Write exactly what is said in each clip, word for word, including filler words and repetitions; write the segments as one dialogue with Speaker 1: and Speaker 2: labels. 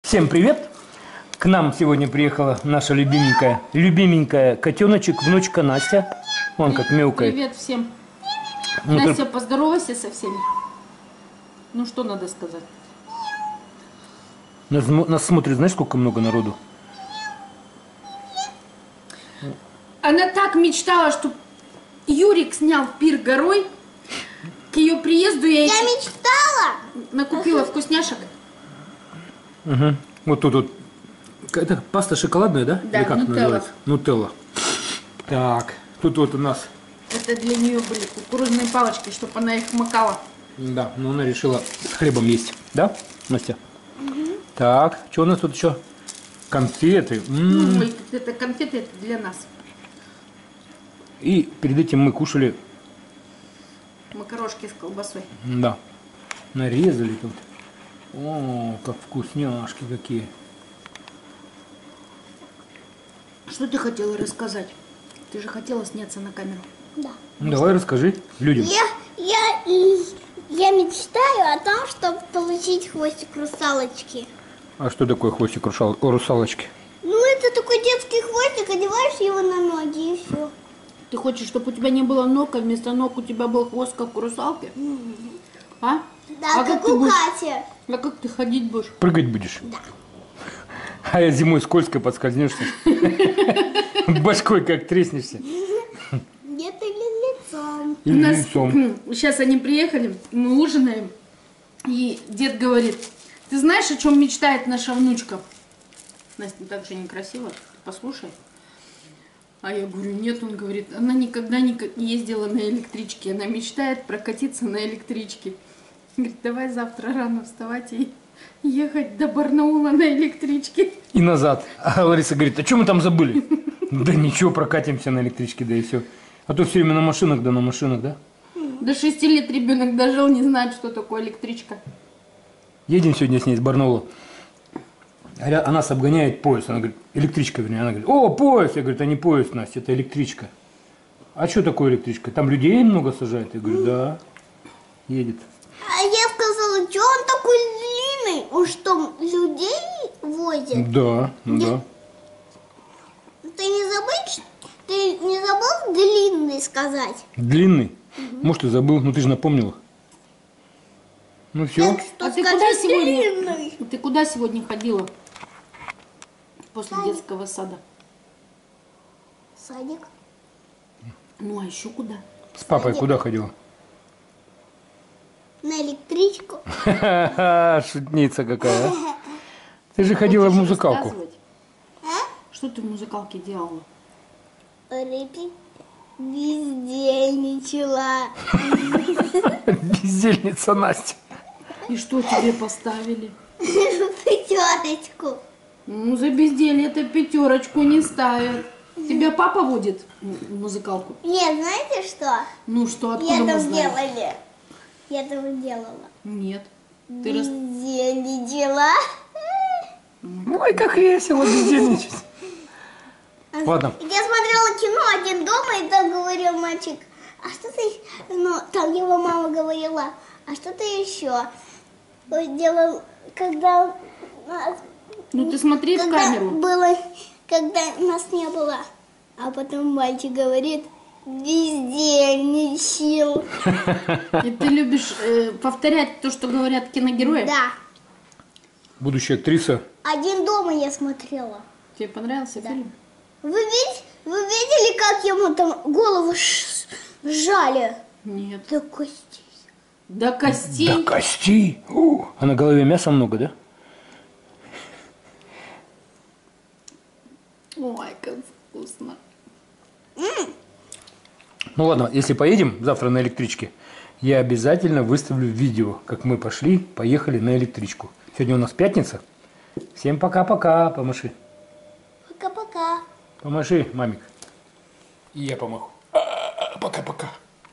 Speaker 1: Всем привет! К нам сегодня приехала наша любименькая, любименькая котеночек, внучка Настя. Вон как мяукает.
Speaker 2: Привет всем.
Speaker 1: Ну,
Speaker 2: Настя,
Speaker 1: ты...
Speaker 2: поздоровайся со всеми. Ну что надо сказать?
Speaker 1: Нас, нас смотрит, знаешь, сколько много народу?
Speaker 2: Она так мечтала, что Юрик снял пир горой. К ее приезду я,
Speaker 3: я мечтала.
Speaker 2: накупила вкусняшек.
Speaker 1: Угу. Вот тут вот. Это паста шоколадная, да?
Speaker 2: Да,
Speaker 1: или как
Speaker 2: нутелла.
Speaker 1: называется? Нутелла. Так, тут вот у нас.
Speaker 2: Это для нее были кукурузные палочки, чтобы она их макала.
Speaker 1: Да, но она решила с хлебом есть. Да, Настя? Угу. Так, что у нас тут еще? Конфеты. М-м-м.
Speaker 2: Ну, это конфеты, это для нас.
Speaker 1: И перед этим мы кушали.
Speaker 2: Макарошки с колбасой.
Speaker 1: Да. Нарезали тут. О, как вкусняшки какие.
Speaker 2: Что ты хотела рассказать? Ты же хотела сняться на камеру.
Speaker 3: Да.
Speaker 1: Ну, давай расскажи людям.
Speaker 3: Я, я, я мечтаю о том, чтобы получить хвостик русалочки.
Speaker 1: А что такое хвостик русал... русалочки?
Speaker 3: Ну, это такой детский хвостик, одеваешь его на ноги и все.
Speaker 2: Ты хочешь, чтобы у тебя не было ног, а вместо ног у тебя был хвост, как у русалки? А?
Speaker 3: Да,
Speaker 2: а
Speaker 3: как,
Speaker 2: ты
Speaker 3: у
Speaker 2: будешь...
Speaker 3: Кати.
Speaker 2: А как ты ходить будешь?
Speaker 1: Прыгать будешь?
Speaker 3: Да.
Speaker 1: А я зимой скользко подскользнешься. Башкой как треснешься.
Speaker 3: Где-то лицом.
Speaker 1: И
Speaker 2: У нас
Speaker 1: лицом.
Speaker 2: сейчас они приехали, мы ужинаем, и дед говорит: ты знаешь, о чем мечтает наша внучка? Настя, так же некрасиво, послушай. А я говорю: нет, он говорит, она никогда не ездила на электричке, она мечтает прокатиться на электричке. Говорит, давай завтра рано вставать и ехать до Барнаула на электричке.
Speaker 1: И назад. А Лариса говорит: а что мы там забыли? Да ничего, прокатимся на электричке, да и все. А то все время на машинах, да на машинах, да?
Speaker 2: До шести лет ребенок дожил, не знает, что такое электричка.
Speaker 1: Едем сегодня с ней с Барнаула. А нас обгоняет поезд. Она говорит, электричка, вернее. Она говорит: о, поезд. Я говорю: это не поезд, Настя, это электричка. А что такое электричка? Там людей много сажает? Я говорю: да, едет.
Speaker 3: А я сказала, что он такой длинный? Он что, людей возит?
Speaker 1: Да, да.
Speaker 3: Ты не забыл, ты не забыл длинный сказать?
Speaker 1: Длинный? Угу. Может, и забыл, но ты же напомнила. Ну все.
Speaker 3: Так что
Speaker 2: А ты
Speaker 3: скажи
Speaker 2: куда сегодня?
Speaker 3: длинный.
Speaker 2: Ты куда сегодня ходила? После
Speaker 3: Садик.
Speaker 2: детского сада.
Speaker 3: Садик.
Speaker 2: Ну а еще куда?
Speaker 1: С папой
Speaker 3: Садик.
Speaker 1: куда ходила?
Speaker 3: На электричку.
Speaker 1: Шутница какая. Ты же ходила в
Speaker 2: Хочешь
Speaker 1: музыкалку.
Speaker 2: рассказывать?
Speaker 3: А?
Speaker 2: Что ты в музыкалке делала?
Speaker 3: Репи бездельничала.
Speaker 1: Бездельница Настя.
Speaker 2: И что тебе поставили?
Speaker 3: Пятерочку.
Speaker 2: Ну, за безделье это пятерочку не ставят. Тебя папа водит в музыкалку?
Speaker 3: Нет, знаете что?
Speaker 2: Ну что, откуда
Speaker 3: Я
Speaker 2: мы
Speaker 3: там
Speaker 2: знаем?
Speaker 3: делали. Я там делала.
Speaker 2: Нет. Ты рас...
Speaker 3: Бездельничала.
Speaker 1: Ой, как весело бездельничать. Ладно.
Speaker 3: Я смотрела кино «Один дома», и там говорил мальчик: а что ты... Ну, там его мама говорила: а что ты еще делал, когда... нас-
Speaker 2: Ну ты смотри в
Speaker 3: когда
Speaker 2: камеру.
Speaker 3: было, когда нас не было. А потом мальчик говорит: бездельничал.
Speaker 2: И ты любишь э, повторять то, что говорят киногерои?
Speaker 3: Да.
Speaker 1: Будущая актриса.
Speaker 3: «Один дома» я смотрела.
Speaker 2: Тебе понравился
Speaker 3: Да.
Speaker 2: фильм?
Speaker 3: Вы, види- вы видели, как ему там голову ш- сжали?
Speaker 2: Нет.
Speaker 3: До костей.
Speaker 2: До костей.
Speaker 1: До кости. У, а на голове мяса много, да?
Speaker 2: Ой, как вкусно.
Speaker 1: Ну ладно, если поедем завтра на электричке, я обязательно выставлю видео, как мы пошли, поехали на электричку. Сегодня у нас пятница. Всем пока-пока. Помаши.
Speaker 3: Пока-пока.
Speaker 1: Помаши, мамик. И я помаху. Пока-пока.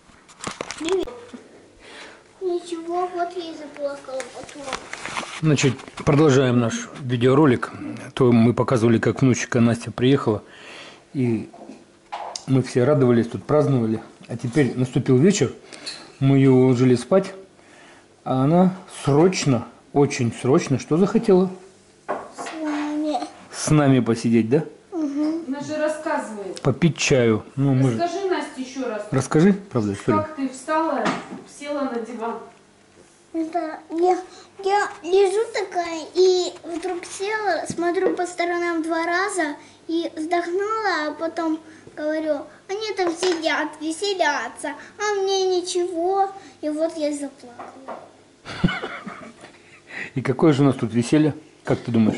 Speaker 3: Ничего, вот я и заплакала потом.
Speaker 1: Значит, продолжаем наш видеоролик. То мы показывали, как внучка Настя приехала. И мы все радовались, тут праздновали. А теперь наступил вечер. Мы ее уложили спать. А она срочно, очень срочно, что захотела? с нами посидеть, да?
Speaker 2: Она же рассказывает.
Speaker 1: Попить чаю. Ну, мы же...
Speaker 2: Расскажи, Настя, еще раз.
Speaker 1: Расскажи, правда, историю.
Speaker 2: Как ты встала, села на диван?
Speaker 3: Это я, я лежу такая и вдруг села, смотрю по сторонам два раза и вздохнула, а потом говорю, они там сидят, веселятся, а мне ничего. И вот я заплакала.
Speaker 1: И какое же у нас тут веселье? Как ты думаешь?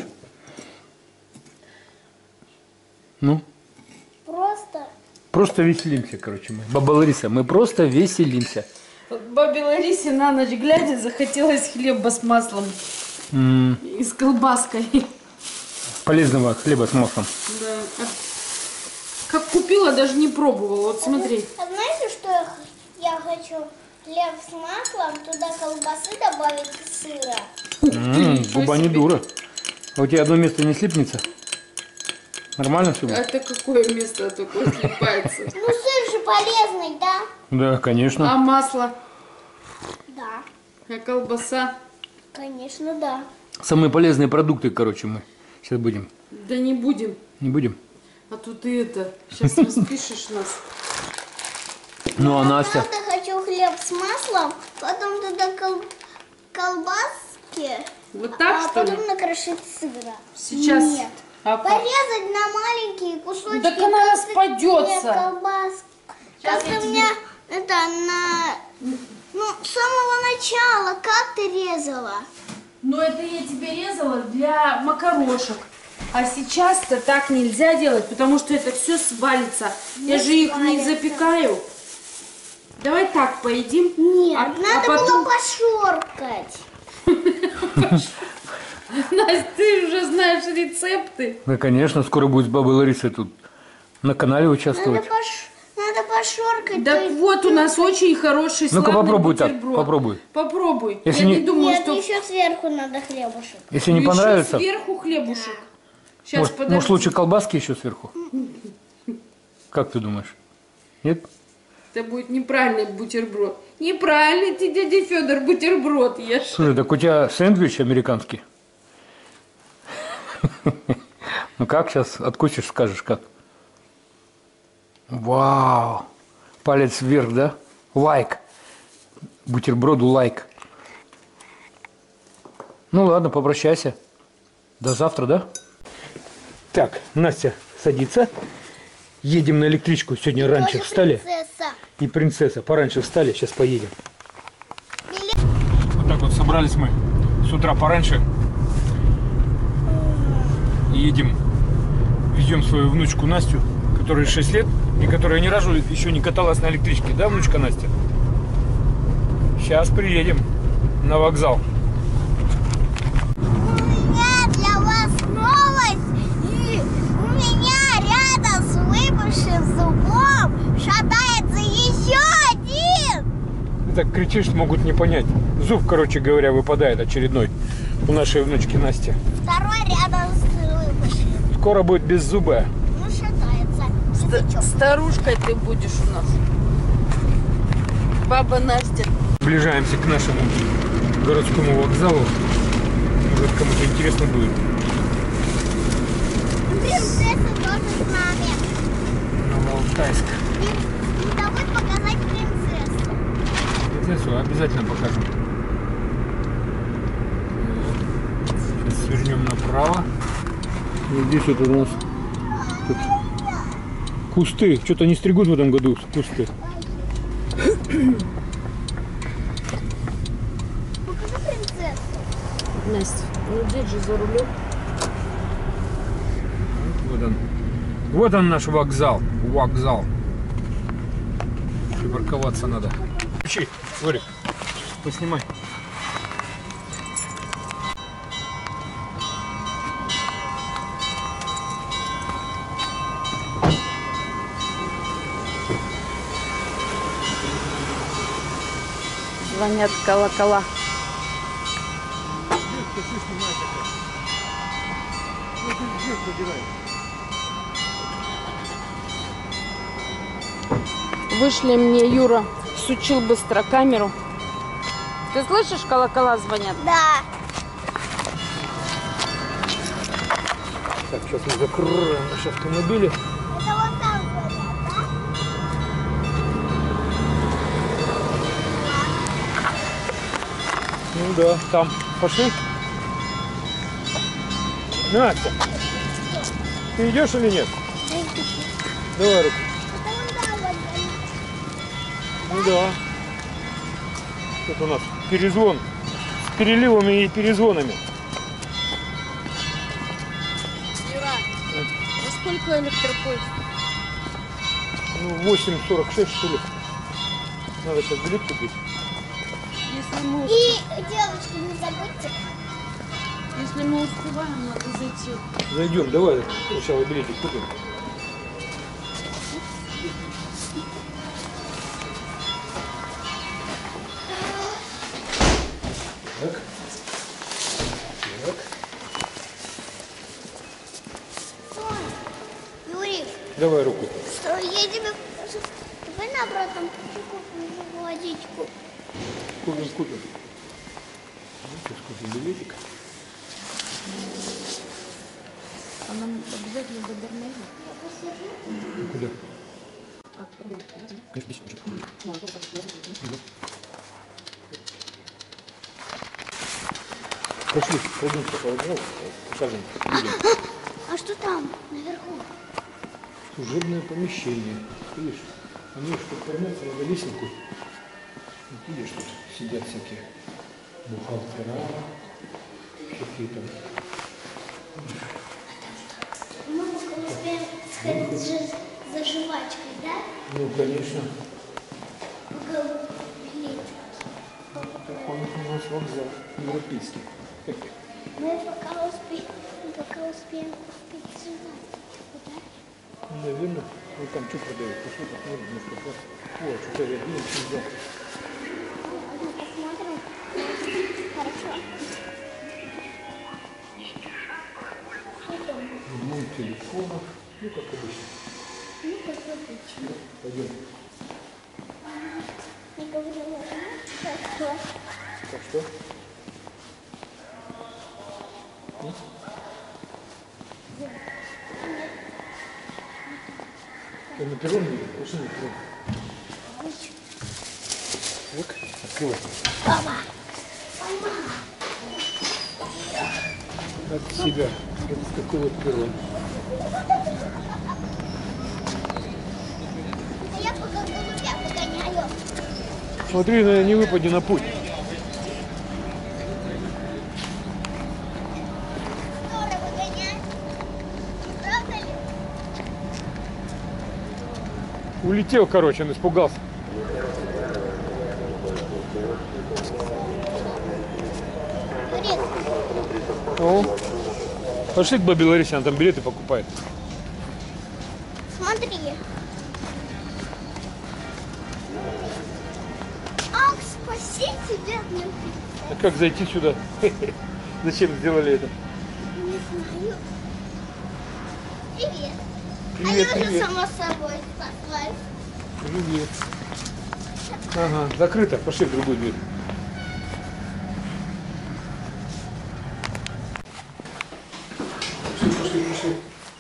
Speaker 1: Ну?
Speaker 3: Просто.
Speaker 1: Просто веселимся, короче, мы. Баба Лариса, мы просто веселимся.
Speaker 2: Бабе Ларисе на ночь глядя захотелось хлеба с маслом
Speaker 1: М,
Speaker 2: и с колбаской.
Speaker 1: Полезного хлеба с маслом.
Speaker 2: Да. А как купила, даже не пробовала. Вот смотри.
Speaker 3: А знаете, что я, х- я хочу? Хлеб с маслом, туда колбасы добавить и сыра.
Speaker 1: М, Буба не дура. А у тебя одно место не слипнется? Нормально все будет?
Speaker 2: Это какое место такое слипается?
Speaker 3: Ну, сыр же полезный, да?
Speaker 1: Да, конечно.
Speaker 2: А масло?
Speaker 3: Да,
Speaker 2: А колбаса?
Speaker 3: конечно, да.
Speaker 1: Самые полезные продукты, короче, мы сейчас будем.
Speaker 2: Да не будем.
Speaker 1: Не будем?
Speaker 2: А тут ты это, сейчас распишешь нас.
Speaker 1: Ну, а
Speaker 3: Я
Speaker 1: Настя?
Speaker 3: правда хочу хлеб с маслом, потом туда кол- колбаски,
Speaker 2: Вот так,
Speaker 3: а
Speaker 2: что ли?
Speaker 3: потом накрошить сыра.
Speaker 2: Сейчас.
Speaker 3: Нет.
Speaker 2: А как?
Speaker 3: Порезать на маленькие кусочки.
Speaker 2: Так она
Speaker 3: как
Speaker 2: распадется.
Speaker 3: ты- Нет, колбас.
Speaker 2: Сейчас
Speaker 3: Как
Speaker 2: я
Speaker 3: у
Speaker 2: тебе-
Speaker 3: меня это на... Ну, с самого начала, как ты резала?
Speaker 2: Но это я тебе резала для макарошек. А сейчас-то так нельзя делать, потому что это все свалится. Я
Speaker 3: Не
Speaker 2: же их не
Speaker 3: свалится.
Speaker 2: запекаю. Давай так поедим.
Speaker 3: Нет,
Speaker 2: а,
Speaker 3: надо
Speaker 2: а потом...
Speaker 3: было пошоркать.
Speaker 2: Настя, ты уже знаешь рецепты.
Speaker 1: Да, конечно, скоро будет с бабой Ларисой тут на канале
Speaker 3: Надо,
Speaker 1: участвовать.
Speaker 3: пош... надо пошоркать.
Speaker 2: Так
Speaker 3: то есть-
Speaker 2: вот, у нас очень хороший
Speaker 1: Ну-ка,
Speaker 2: славный
Speaker 1: попробуй так,
Speaker 2: бутерброд.
Speaker 1: попробуй.
Speaker 2: Попробуй.
Speaker 1: Если
Speaker 2: Я
Speaker 1: не-
Speaker 2: не думаю,
Speaker 3: Нет,
Speaker 2: что...
Speaker 3: еще сверху надо хлебушек.
Speaker 1: Если не
Speaker 2: Еще
Speaker 1: понравится,
Speaker 2: сверху хлебушек. Сейчас,
Speaker 1: может,
Speaker 2: подожди.
Speaker 1: может лучше колбаски еще сверху? Как ты думаешь? Нет?
Speaker 2: Это будет неправильный бутерброд. Неправильный ты, дядя Федор, бутерброд ешь.
Speaker 1: Слушай, так у тебя сэндвич американский? Ну как сейчас откусишь, скажешь как? Вау! Палец вверх, да? Лайк. Бутерброду лайк. Ну ладно, попрощайся. До завтра, да? Так, Настя садится. Едем на электричку. Сегодня раньше
Speaker 3: Тоже
Speaker 1: встали.
Speaker 3: принцесса.
Speaker 1: И принцесса. Пораньше встали, сейчас поедем.
Speaker 3: Билет.
Speaker 1: Вот так вот собрались мы с утра пораньше. И едем, везем свою внучку Настю, которой шесть лет, и которая ни разу еще не каталась на электричке. Да, внучка Настя? Сейчас приедем на вокзал.
Speaker 3: У меня для вас новость. И у меня рядом с выпавшим зубом шатается еще один.
Speaker 1: Ты так кричишь, могут не понять. Зуб, короче говоря, выпадает очередной у нашей внучки Насти.
Speaker 3: Второй рядом с выпавшим.
Speaker 1: Скоро будет беззубая.
Speaker 3: Ну, шатается. Язычок.
Speaker 2: Старушкой ты будешь у нас. Баба Настя.
Speaker 1: Приближаемся к нашему городскому вокзалу. Может, кому-то интересно будет.
Speaker 3: Принцесса тоже с нами.
Speaker 1: Новоалтайск.
Speaker 3: И не забудь показать принцессу.
Speaker 1: Принцессу обязательно покажем. Сейчас свернем направо. И здесь вот у нас тут кусты. Что-то не стригут в этом году кусты.
Speaker 3: Покажи принцессу.
Speaker 2: Настя, ну здесь же за рулем.
Speaker 1: Вот он. Вот он наш вокзал. Вокзал. Припарковаться надо. Включи, Лорик, поснимай.
Speaker 2: Звонят колокола. Вышли мне, Юра, сучил быстро камеру. Ты слышишь, колокола звонят?
Speaker 3: Да.
Speaker 1: Так, сейчас мы закроем наши автомобили.
Speaker 3: Это вот там горят, да?
Speaker 1: Ну да, там. Пошли. Настя, ты идешь или нет? Давай руку.
Speaker 3: Это вон там вот горят.
Speaker 1: Ну да. Это у нас перезвон с переливами и перезвонами.
Speaker 2: Юра, во сколько электропоезд?
Speaker 1: Ну, восемь сорок шесть, что ли. Надо сейчас билет купить.
Speaker 2: Если мы,
Speaker 3: И, девочки, не забудьте.
Speaker 2: если мы успеваем, надо зайти.
Speaker 1: Зайдем, давай сначала билетик купим. Так. Так.
Speaker 3: Стой. Юрий,
Speaker 1: Давай руку.
Speaker 3: стой, я тебе... Давай наоборот там купим водичку.
Speaker 1: Купим, купим. Сейчас купим билетик.
Speaker 2: А нам обязательно до Барнаула?
Speaker 1: Куда? Пошли, пройдемся по одному, покажем.
Speaker 3: А что там, наверху?
Speaker 1: Служебное помещение. Видишь, они уж подформятся на лесенку. Вот видишь, тут сидят всякие бухгалтера, всякие там.
Speaker 3: Мы успеем сходить за, за жвачкой, да?
Speaker 1: Ну, конечно.
Speaker 3: Уголок билет.
Speaker 1: Такой у нас вокзал европейский.
Speaker 3: Мы пока успеем, мы пока успеем купить жвачку, да?
Speaker 1: Наверное. Вот там что продают? Пошли посмотрим, может как раз. О, что-то я видел, что взял.
Speaker 3: Ну, посмотрим. Хорошо. Что там?
Speaker 1: Ремонт телефонов. Ну, как обычно.
Speaker 3: Ну, как обычно.
Speaker 1: Пойдем.
Speaker 3: Я говорила, так что?
Speaker 1: Так что? М? Ты на перрон едешь? Пошли на перрон. Так, открывай.
Speaker 3: Папа!
Speaker 1: От себя. Вот такой вот перрон.
Speaker 3: А я пока голубя погоняю.
Speaker 1: Смотри, на- не выпади на путь.
Speaker 3: Здорово гонять. Правда ли?
Speaker 1: Улетел, короче, он испугался.
Speaker 3: Юрик,
Speaker 1: О, пошли к бабе Ларисе, она там билеты покупает.
Speaker 3: смотри. Ах, спаси тебя, Люфи.
Speaker 1: А как зайти сюда? Зачем сделали это?
Speaker 3: Не знаю. Привет.
Speaker 1: Привет,
Speaker 3: а я уже
Speaker 1: привет.
Speaker 3: сама собой спаслась.
Speaker 1: Привет. Ага, закрыто. Пошли в другую дверь. Пошли, пошли, пошли.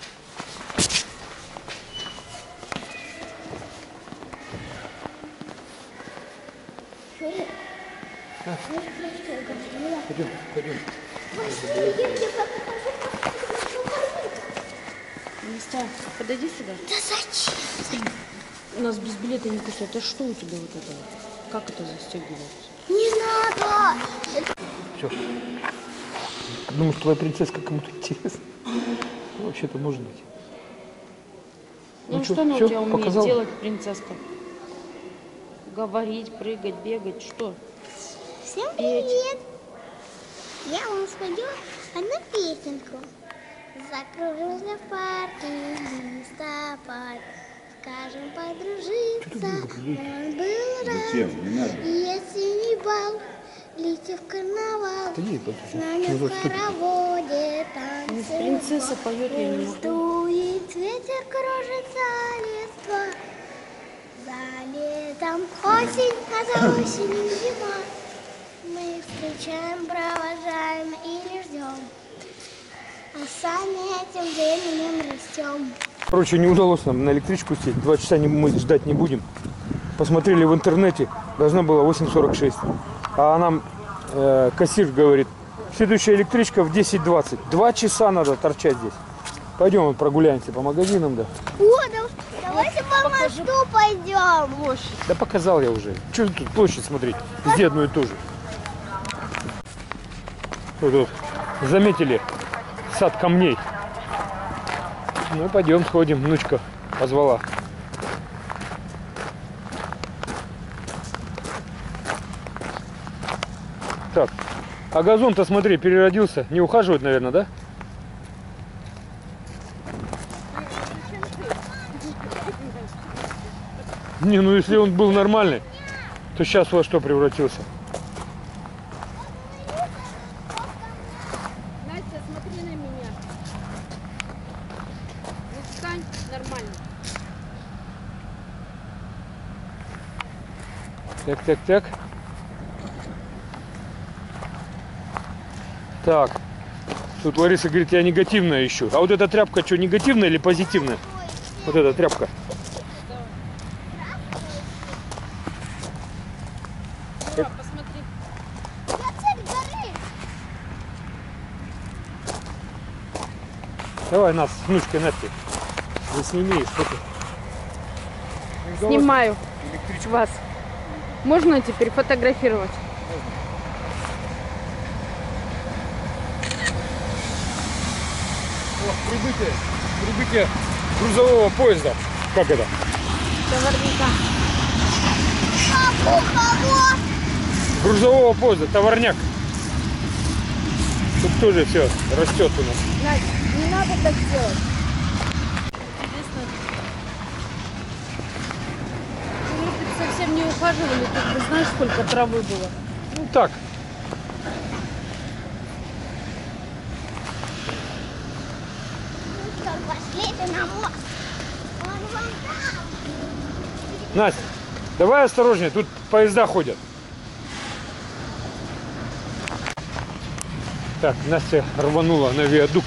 Speaker 3: Юрик,
Speaker 1: А?
Speaker 3: я же про что говорила.
Speaker 1: Пойдем, пойдем.
Speaker 3: Пошли, я тебе покажу.
Speaker 2: Настя, подойди сюда.
Speaker 3: Да зачем?
Speaker 2: У нас без билета не пустят. Это что у тебя вот это? Как это застегивается?
Speaker 3: Не надо.
Speaker 1: Все. Думаешь, твоя принцесска кому-то интересна? Ну, вообще-то может быть.
Speaker 2: Ну,
Speaker 1: Ну
Speaker 2: что
Speaker 1: чё,
Speaker 2: она
Speaker 1: всё,
Speaker 2: у тебя умеет
Speaker 1: показал?
Speaker 2: делать, принцесска? Говорить, прыгать, бегать, что?
Speaker 3: Всем
Speaker 2: Петь.
Speaker 3: привет. Я вам спою одну песенку. Закружился в парке листопад. Скажем, подружиться. Он был рад.
Speaker 4: Зачем? Не надо.
Speaker 3: И осенний бал. Летев карнавал.
Speaker 1: Да ей, подожди.
Speaker 3: С нами
Speaker 1: Ну,
Speaker 3: в
Speaker 1: вот что ты?
Speaker 3: хороводе
Speaker 2: Ну,
Speaker 3: танцевал.
Speaker 2: принцесса поет, я не могу.
Speaker 3: Дует ветер, кружится листва. За летом осень, а за осенью зима. Мы встречаем, провожаем или ждем. А сами этим временем растем.
Speaker 1: Короче, не удалось нам на электричку сесть. Два часа не, мы ждать не будем. Посмотрели в интернете, должно было восемь сорок шесть. А нам э, кассир говорит, следующая электричка в десять двадцать. Два часа надо торчать здесь. Пойдем вот прогуляемся по магазинам, да.
Speaker 3: О, да, давайте по мосту пойдем.
Speaker 1: Да показал я уже. Че тут площадь смотреть? Везде одно и то же. Вот тут заметили сад камней. Ну пойдем сходим, внучка позвала. Так, а газон-то смотри, переродился. Не ухаживают, наверное, да? Не, ну если он был нормальный, то сейчас во что превратился?
Speaker 2: Настя, смотри на меня. Ну, встань нормально.
Speaker 1: Так, так, так. Так. Тут Лариса говорит, я негативная ищу. А вот эта тряпка что, негативная или позитивная? Вот эта тряпка.
Speaker 2: Юра, посмотри.
Speaker 3: Я цель горы.
Speaker 1: Давай нас с внучкой Настей. Вы сними их, фото.
Speaker 2: Снимаю вас. Можно теперь фотографировать?
Speaker 1: О, прибытие, прибытие грузового поезда. Как это?
Speaker 2: Товарника.
Speaker 3: Кого, кого?
Speaker 1: Грузового поезда, товарняк. Тут тоже все растет у нас.
Speaker 2: Настя, не надо так делать. Интересно. Может быть, совсем не ухаживали, тут ты знаешь, сколько травы было?
Speaker 1: Ну так.
Speaker 3: Ну что, пошли ты на мост. Он вон там.
Speaker 1: Настя, давай осторожнее, тут поезда ходят. Так, Настя рванула на виадук.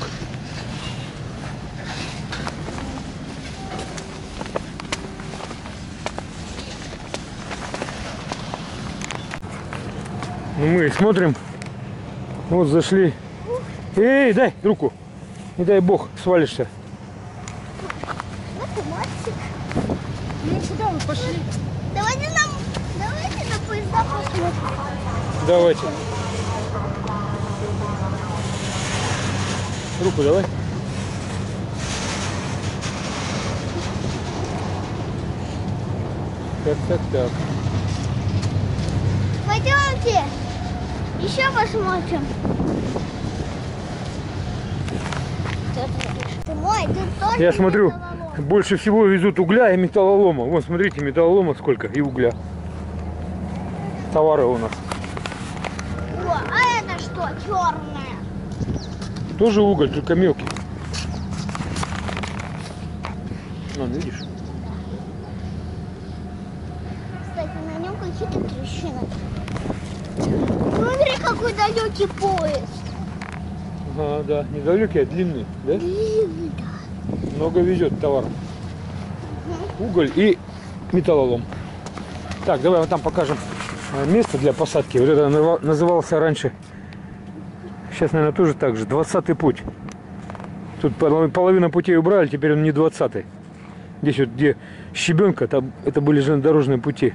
Speaker 1: Ну, мы смотрим. Вот зашли. Эй, дай руку. Не дай бог, свалишься.
Speaker 3: Вот и мостик.
Speaker 2: Ну куда вы пошли?
Speaker 3: Давайте нам, давайте на поезда посмотрим.
Speaker 1: Давайте. Руку давай. Так, так, так.
Speaker 3: Пойдемте. Еще посмотрим. Ты мой, ты тоже.
Speaker 1: Я смотрю,
Speaker 3: металлолом.
Speaker 1: больше всего везут угля и металлолома. Вон, смотрите, металлолома сколько и угля. Товары у нас.
Speaker 3: О, а это что, черное?
Speaker 1: Тоже уголь, только мелкий. Ну, видишь?
Speaker 3: Кстати, на нем какие-то трещины. Смотри, какой далекий поезд.
Speaker 1: Ага, да, недалекий, а длинный, да?
Speaker 3: Длинный, да.
Speaker 1: Много везет товаров. Уголь и металлолом. Так, давай вот там покажем э, место для посадки. Вот это нава- назывался раньше. Сейчас, наверное, тоже так же. двадцатый путь. Тут пол- половина путей убрали, теперь он не двадцатый. Здесь вот где щебенка, там это были железнодорожные пути.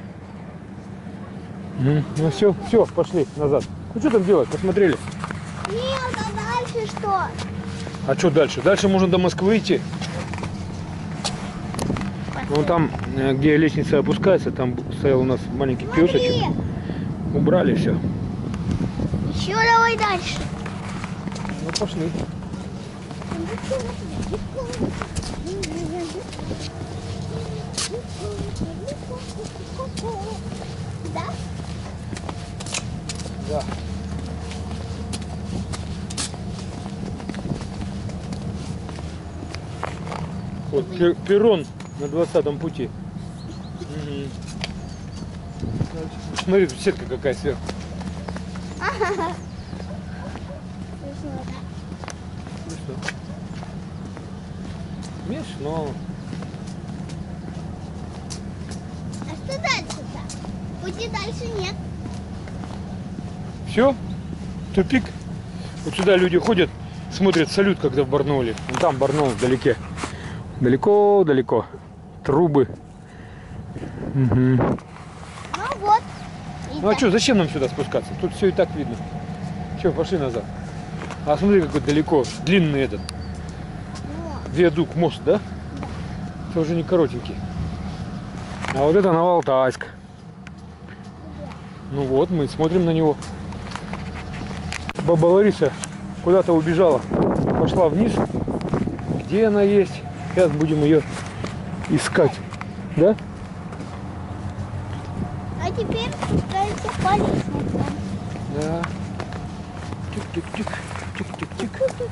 Speaker 1: Мгм. Ну все, все, пошли назад. Ну что там делать? Посмотрели.
Speaker 3: Нет, а дальше что?
Speaker 1: А что дальше? Дальше можно до Москвы идти. Вон там, э, где лестница опускается, там стоял у нас маленький киосочек.
Speaker 3: Смотри.
Speaker 1: Убрали все.
Speaker 3: Еще давай дальше.
Speaker 1: Ну пошли.
Speaker 3: Да?
Speaker 1: Да. Вот пер- перрон на двадцатом пути. Мгм. Смотри, тут сетка какая сверху. Смешно. Смешно.
Speaker 3: А что дальше-то? Пути дальше нет.
Speaker 1: Все? Тупик? Вот сюда люди ходят, смотрят салют, когда в Барнауле. Вон там Барнаул вдалеке. Далеко-далеко. Трубы. Угу.
Speaker 3: Ну вот. И
Speaker 1: Ну а
Speaker 3: так.
Speaker 1: что, зачем нам сюда спускаться? Тут все и так видно. Че, пошли назад. А смотри, какой далеко. Длинный этот.
Speaker 3: Вот.
Speaker 1: Виадук, мост, да? Это уже не коротенький. А вот это Новоалтайск. Ну вот, мы смотрим на него. Баба Лариса куда-то убежала. Пошла вниз. Где она есть? Сейчас будем ее искать. Да?
Speaker 3: А теперь спускаемся по лестнице.
Speaker 1: Да. Тик-тик-тик. Тик-тик-тик.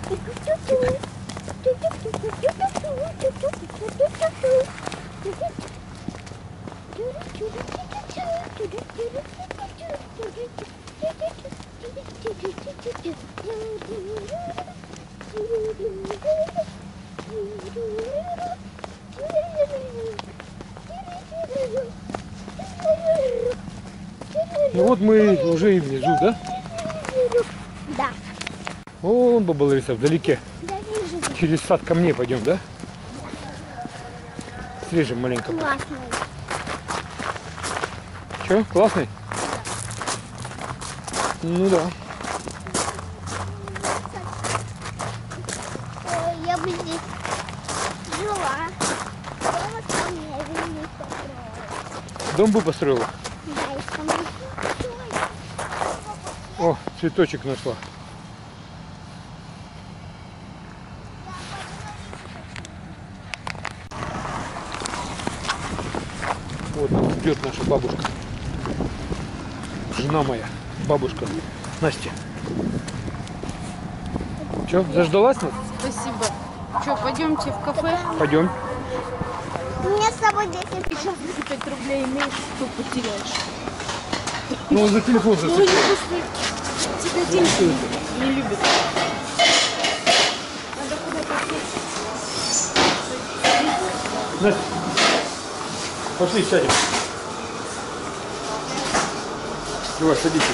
Speaker 1: Ну вот мы уже и внизу, да?
Speaker 3: Да.
Speaker 1: О, баба Лариса, вдалеке.
Speaker 3: Да, вижу.
Speaker 1: Через сад камней пойдем, да? Срежем маленько.
Speaker 3: Классно.
Speaker 1: Че, классный? Ну да.
Speaker 3: Ой, я бы здесь жила. Дома там я вернусь построила.
Speaker 1: Дом бы построила.
Speaker 3: Да, и там большой.
Speaker 1: О, цветочек нашла. Вот нас ждет наша бабушка. Жена моя, бабушка Настя. Че, заждалась нас?
Speaker 2: Спасибо. Что, пойдемте в кафе?
Speaker 1: Пойдем.
Speaker 3: У меня с собой десять.
Speaker 2: Сейчас пять рублей имеешь, что потеряешь.
Speaker 1: Ну, он за телефон
Speaker 2: Ну,
Speaker 1: зацепил.
Speaker 2: я просто тебя деньги не любят. Надо куда-то сесть.
Speaker 1: Настя, пошли сядем. Давай, садись.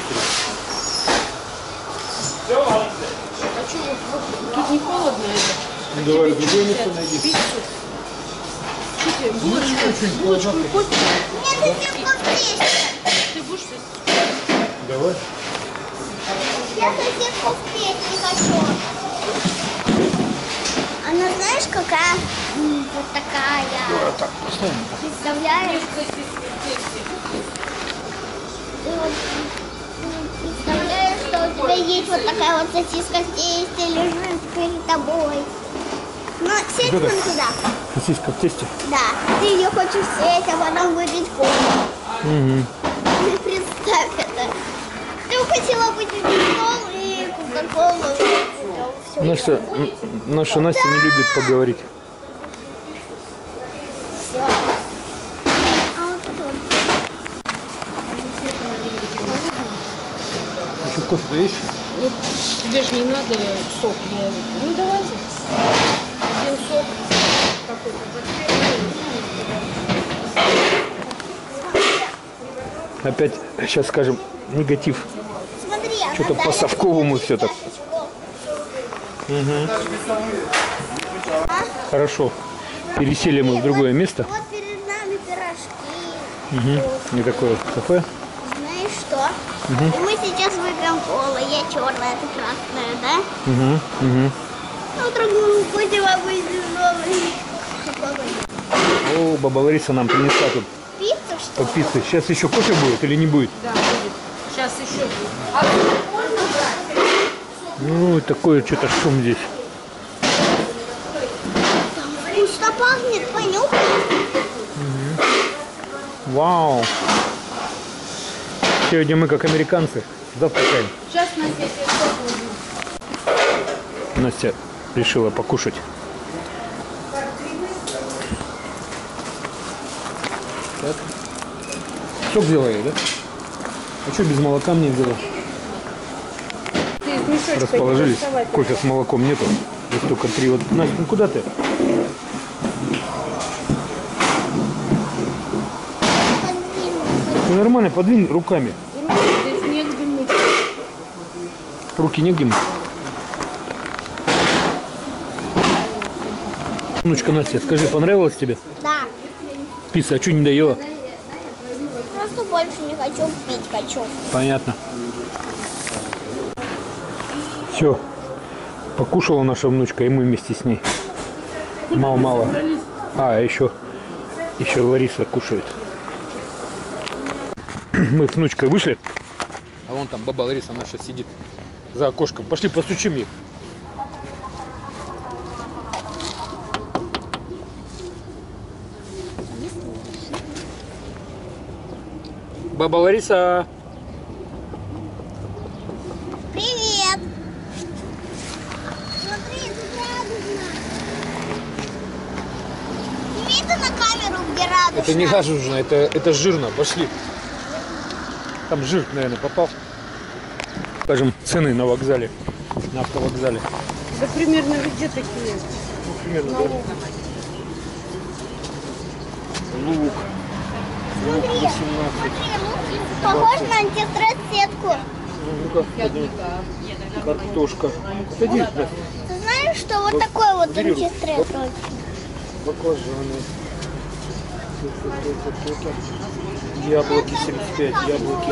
Speaker 2: А что, вот, тут не холодно это?
Speaker 1: Ну, давай, другое место найди.
Speaker 2: Пиццу? Что тебе, булочку? Булочку и кофе?
Speaker 3: Нет, это кофе.
Speaker 2: Ты будешь есть?
Speaker 1: Давай.
Speaker 3: Я соседку в печь хочу. Она знаешь какая? М, Вот такая.
Speaker 1: Так, поставим.
Speaker 3: Представляешь? Ты вот м, представляешь, что у тебя есть вот такая вот сосиска здесь, ты лежишь перед тобой. Ну, сядь
Speaker 1: Что
Speaker 3: вон
Speaker 1: так?
Speaker 3: туда.
Speaker 1: Сосиска в тесте.
Speaker 3: Да, ты ее хочешь сесть, а потом выпить кофе.
Speaker 1: Угу.
Speaker 3: Представь это. Ты хотела быть вином и кока-колу. Всё.
Speaker 1: Наша, м, наша Настя не любит поговорить.
Speaker 3: А вот тут.
Speaker 1: Еще кофе даешь?
Speaker 2: Ну, тебе же не надо сок. Я... Ну, давайте. Один сок. Какой-то.
Speaker 1: Опять, сейчас скажем, негатив.
Speaker 3: Смотри, она
Speaker 1: Что-то по
Speaker 3: дарит
Speaker 1: совковому
Speaker 3: тебе
Speaker 1: всё так.
Speaker 3: чашечку.
Speaker 1: Хорошо. Пересели мы в другое место.
Speaker 3: Вот перед нами пирожки.
Speaker 1: Угу. И такое вот кафе.
Speaker 3: Знаешь что? И мы сейчас выпьем колу. Я черная, ты красная, да?
Speaker 1: Угу. Угу.
Speaker 3: А вдруг мы будем обычный новый.
Speaker 1: О, баба Лариса нам принесла тут
Speaker 3: Пиццу, что
Speaker 1: по
Speaker 3: ли?
Speaker 1: пицце. Сейчас еще кофе будет или не будет?
Speaker 2: Да, будет. Сейчас еще будет. А
Speaker 1: Ну, такое что-то шум здесь.
Speaker 3: Вкусно пахнет, понюхай.
Speaker 1: Вау. Сегодня мы, как американцы, завтракаем.
Speaker 2: сейчас Настя себе сок возьмет.
Speaker 1: Настя решила покушать. Так. Сок делаю, да? А что без молока мне взяла?
Speaker 2: Ты с мешочком
Speaker 1: Расположились.
Speaker 2: доставай.
Speaker 1: Кофе с молоком нету. Вот только три. Вот, Настя, ну куда ты? Ну, нормально, подвинь руками.
Speaker 2: Здесь негде мыть.
Speaker 1: Руки негде мыть. Внучка Настя, скажи, понравилось тебе?
Speaker 3: Да.
Speaker 1: Пицца, а что не доела?
Speaker 3: Просто больше не хочу, пить хочу.
Speaker 1: Понятно. Все. Покушала наша внучка, и мы вместе с ней. Мало-мало. А, еще, еще Лариса кушает. Мы с внучкой вышли. А вон там баба Лариса, она сейчас сидит за окошком. Пошли постучим ей. Баба Лариса.
Speaker 3: Привет! Смотри, тут радужно. Сними ты на камеру, где радужно.
Speaker 1: Это не радужно, это, это жирно. Пошли. Там жир, наверное, попал. Скажем, цены на вокзале, на автовокзале.
Speaker 2: Да примерно везде такие.
Speaker 1: Ну, примерно, да. Лук. Лук восемнадцать.
Speaker 3: Смотри, лук похож на антистресс-сетку.
Speaker 1: Ну-ка, подожди. Картошка. Садись, да.
Speaker 3: Ты знаешь, что вот такой вот
Speaker 1: Бери.
Speaker 3: антистресс?
Speaker 1: Баклажаны. Яблоки семьдесят пять, яблоки.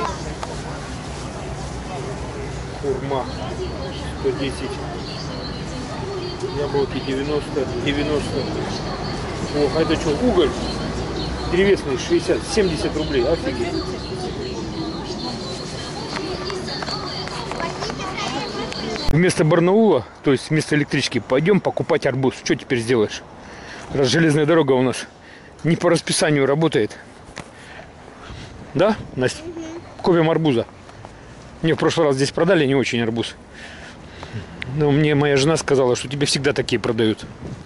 Speaker 1: Хурма сто десять. Яблоки девяносто, девяносто. О, а это что, уголь? Древесный шестьдесят, семьдесят рублей. Офигеть. Вместо Барнаула, то есть вместо электрички, пойдем покупать арбуз. Что теперь сделаешь? Раз железная дорога у нас не по расписанию работает. Да, Настя? Угу. Купим арбуза. Мне в прошлый раз здесь продали не очень арбуз. Но мне моя жена сказала, что тебе всегда такие продают.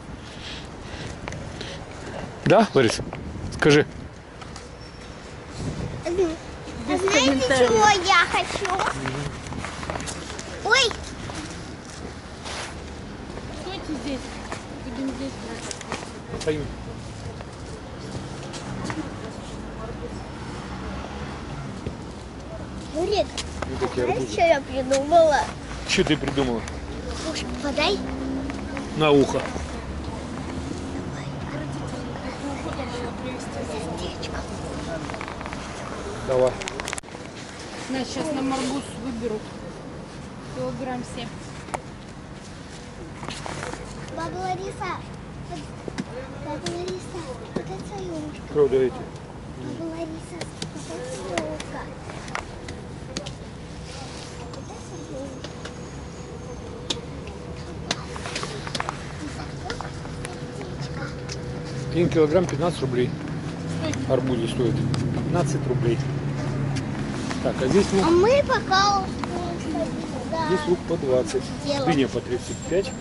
Speaker 1: Да, Лариса? Скажи.
Speaker 3: А знаете, чего я хочу? Ой!
Speaker 2: Стойте здесь. Будем здесь брать.
Speaker 1: Стою.
Speaker 3: Юрик,
Speaker 1: Ну, такие
Speaker 3: знаешь,
Speaker 1: арбузы.
Speaker 3: что я придумала?
Speaker 1: Что ты придумала?
Speaker 3: Слушай, подай.
Speaker 1: На ухо. Давай.
Speaker 2: Нас сейчас нам арбуз выберут. Килограмм семь.
Speaker 3: Баба Лариса. Баба Лариса, вот это юшка.
Speaker 1: Кто даете?
Speaker 3: Баба Лариса, вот это юшка.
Speaker 1: Один килограмм пятнадцать рублей. Арбузы стоит пятнадцать рублей. Так, а здесь лук,
Speaker 3: А мы пока да.
Speaker 1: здесь лук по двадцать.
Speaker 3: Дело.
Speaker 1: Дыня по тридцать пять.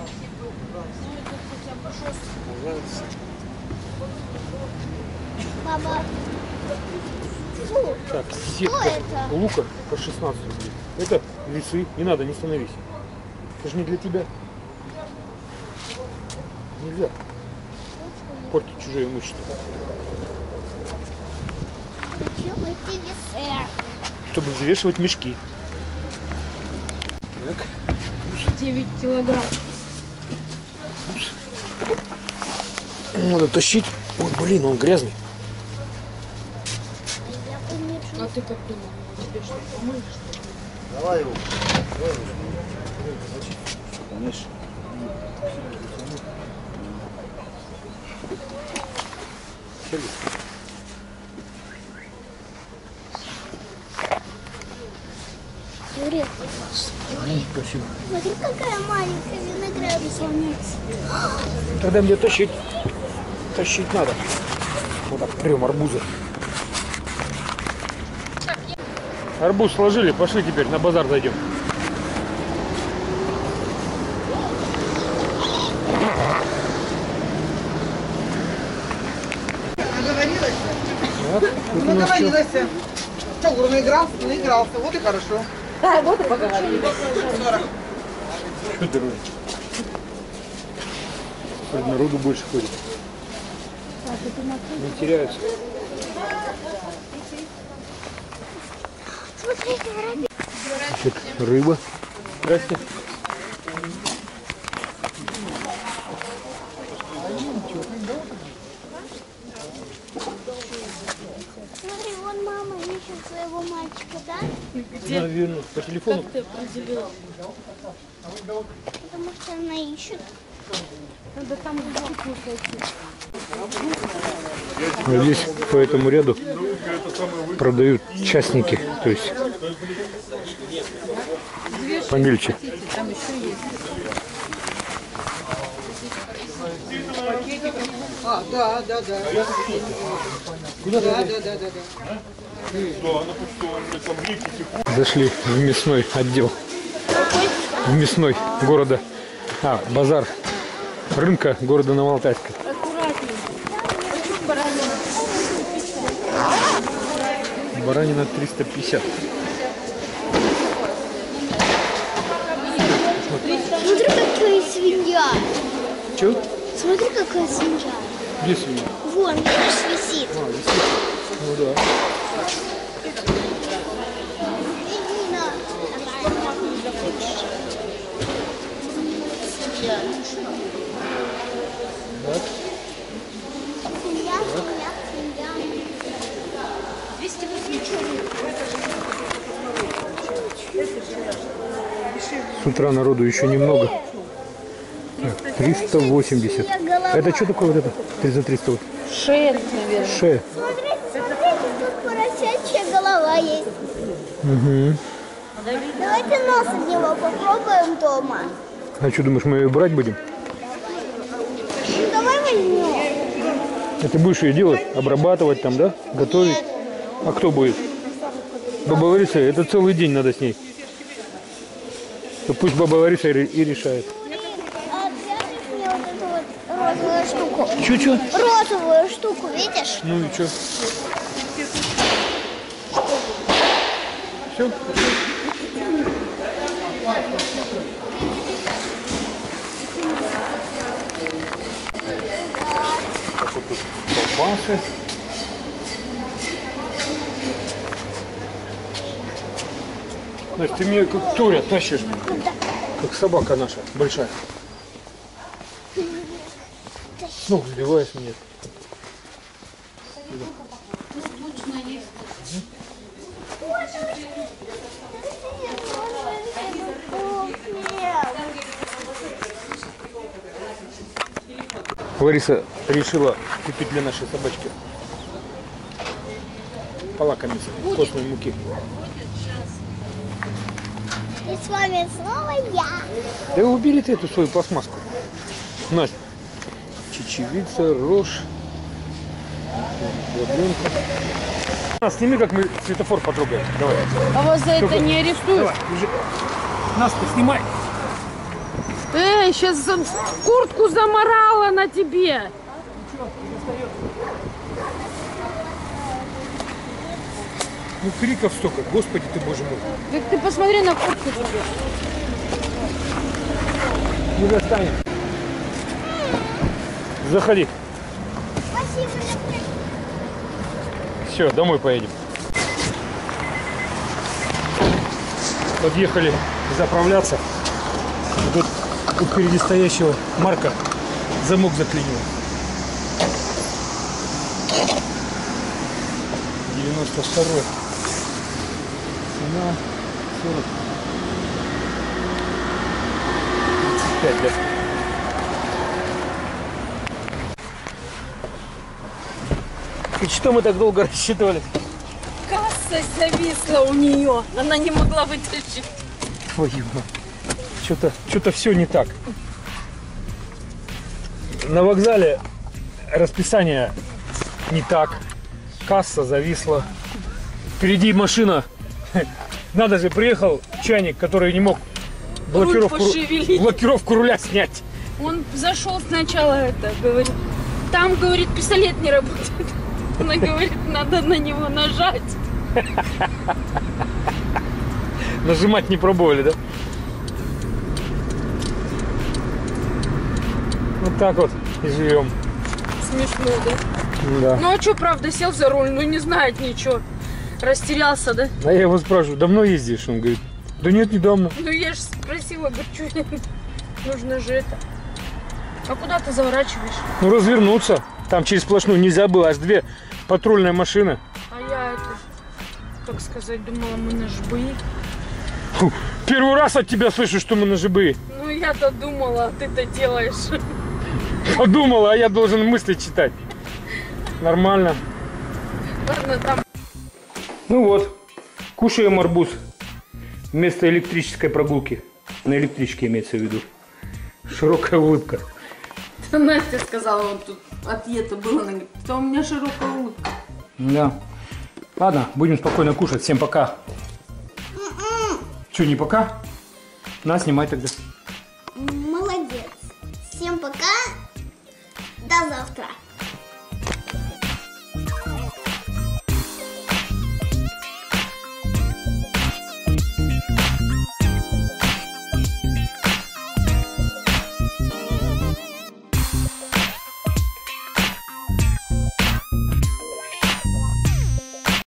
Speaker 3: Баба. Фу,
Speaker 1: Так, сетка
Speaker 3: это?
Speaker 1: лука по шестнадцать рублей. Это весы. Не надо, не становись. Это же не для тебя. Нельзя портить чужое имущество.
Speaker 3: хочу эти весы.
Speaker 1: Чтобы взвешивать мешки. Так.
Speaker 2: девять килограмм.
Speaker 1: Надо тащить. Ой, блин, он грязный.
Speaker 2: А ты как думал? Тебе что, помоешь?
Speaker 4: Давай его. Давай его. Конечно.
Speaker 3: Юрий,
Speaker 1: Спасибо.
Speaker 3: смотри, какая маленькая виноградина.
Speaker 1: Тогда мне тащить. Тащить надо. Вот так, прям арбузы. Арбуз сложили, пошли теперь на базар зайдем.
Speaker 5: Договорилась?
Speaker 1: Так, тут у нас что?
Speaker 5: Договорилась. Что, говорю, наигрался? Наигрался. Вот и хорошо. Да, вот и поговорили.
Speaker 1: Что ты, Роль? Народу больше ходит. Не теряются. Значит, рыба. Здрасте.
Speaker 3: Смотри, вон мама ищет своего мальчика, да?
Speaker 1: Наверное, по телефону.
Speaker 2: Как ты определила?
Speaker 3: Потому что она ищет.
Speaker 2: Надо там глубоко зайти.
Speaker 1: Здесь по этому ряду продают частники, то есть помельче.
Speaker 2: Там еще есть.
Speaker 5: А, да, да, да. Да, да, да, да, да.
Speaker 1: Зашли в мясной отдел. В мясной города. А, базар рынка города Новоалтайска. Баранина триста пятьдесят.
Speaker 3: Смотри, какая свинья.
Speaker 1: Че?
Speaker 3: Смотри, какая свинья.
Speaker 1: Где свинья?
Speaker 3: Вон, видишь, висит.
Speaker 1: А, висит. Ну да.
Speaker 3: Иди на.
Speaker 1: Так.
Speaker 3: Свинья, свинья, свинья. двести восемьдесят.
Speaker 1: С утра народу еще немного. Так, триста восемьдесят. Это что такое вот это? триста триста.
Speaker 2: Шея, наверное.
Speaker 1: Шея.
Speaker 3: Смотрите, смотрите, тут поросячья голова есть.
Speaker 1: Угу.
Speaker 3: Давайте нос от него попробуем дома.
Speaker 1: А что, думаешь, мы ее брать будем?
Speaker 3: Ну, давай возьмем.
Speaker 1: А ты будешь ее делать? Обрабатывать там, да? Готовить? А кто будет? Баба Лариса, это целый день надо с ней. То пусть баба Лариса и и решает.
Speaker 3: А прячешь мне вот эту вот розовую штуку.
Speaker 1: Чё-чё?
Speaker 3: Розовую штуку, видишь?
Speaker 1: Ну и чё? Все? Колбасы. Значит, ты мне как Торя тащишь, как собака наша, большая. Ну, сбиваешь меня. Лариса решила купить для нашей собачки полакомиться костной муки.
Speaker 3: И с вами снова я.
Speaker 1: Да убери ты эту свою пластмасску. Настя. Чечевица, рожь. Яблонка. На, сними, как мы светофор потрогаем. Давай.
Speaker 2: А вас за
Speaker 1: Только-
Speaker 2: это не арестуют?
Speaker 1: Давай, уже. Настя, снимай.
Speaker 2: Эй, сейчас куртку заморала на тебе.
Speaker 1: Ну криков столько, господи ты, боже мой.
Speaker 2: Так ты посмотри на куртку тебе.
Speaker 1: Не достанет. Заходи.
Speaker 3: Спасибо.
Speaker 1: Все, домой поедем. Подъехали заправляться. И тут у впереди стоящего Марка замок заклинил. девяносто второй. Цена сорок. тридцать пять, да? И что мы так долго рассчитывали?
Speaker 2: Касса зависла у нее. Она не могла вытащить.
Speaker 1: Твою мать. Что-то что-то все не так. На вокзале расписание не так. Касса зависла. Впереди машина. Надо же, приехал чайник, который не мог блокировку,
Speaker 2: Руль пошевелить.
Speaker 1: блокировку руля снять.
Speaker 2: Он зашел сначала, это, говорит, там, говорит, пистолет не работает. Она говорит, надо на него нажать.
Speaker 1: Нажимать не пробовали, да? Вот так вот и живем.
Speaker 2: Смешно, да?
Speaker 1: Да.
Speaker 2: Ну а что, правда, сел за руль, ну не знает ничего. Растерялся, да?
Speaker 1: А я его спрашиваю, давно ездишь? Он говорит, да нет, недавно.
Speaker 2: Ну я же спросила, говорю, что нужно же это. А куда ты заворачиваешь?
Speaker 1: Ну развернуться. Там через сплошную нельзя было, аж две патрульные машины.
Speaker 2: А я это, как сказать, думала, мы на ЖБИ.
Speaker 1: Фу, первый раз от тебя слышу, что мы на ЖБИ.
Speaker 2: Ну я-то думала, а ты-то делаешь.
Speaker 1: Подумала, а я должен мысли читать. Нормально.
Speaker 2: Ладно, там.
Speaker 1: Ну вот, кушаем арбуз вместо электрической прогулки. На электричке имеется в виду. Широкая улыбка.
Speaker 2: Настя сказала, вот тут отъето было, она говорит, что у меня широкая улыбка.
Speaker 1: Да. Ладно, будем спокойно кушать. Всем пока. Че, не пока? На, снимай тогда.
Speaker 3: Молодец. Всем пока. До завтра.